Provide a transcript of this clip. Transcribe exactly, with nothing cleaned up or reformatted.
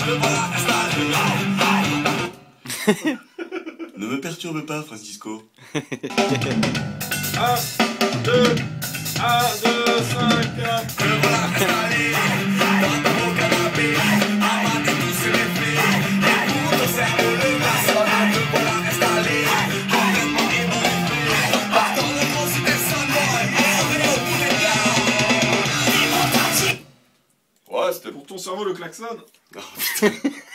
Ne me perturbe pas, Francisco. un, deux, un, deux, cinq, quatre. Me voilà installé dans mon canapé, abatté tous ces méfaits, et pour te cerveau le glaçon. Me voilà installé, complètement émouffé, partant de mon cité sonore, et au bout des gars. Ouais, c'était pour ton cerveau le klaxon. Oh, putain.